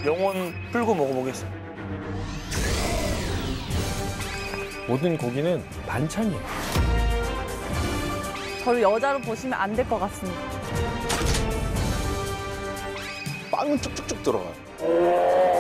영혼 풀고 먹어보겠습니다. 모든 고기는 반찬이에요. 저를 여자로 보시면 안 될 것 같습니다. 빵은 쭉쭉쭉 들어가요.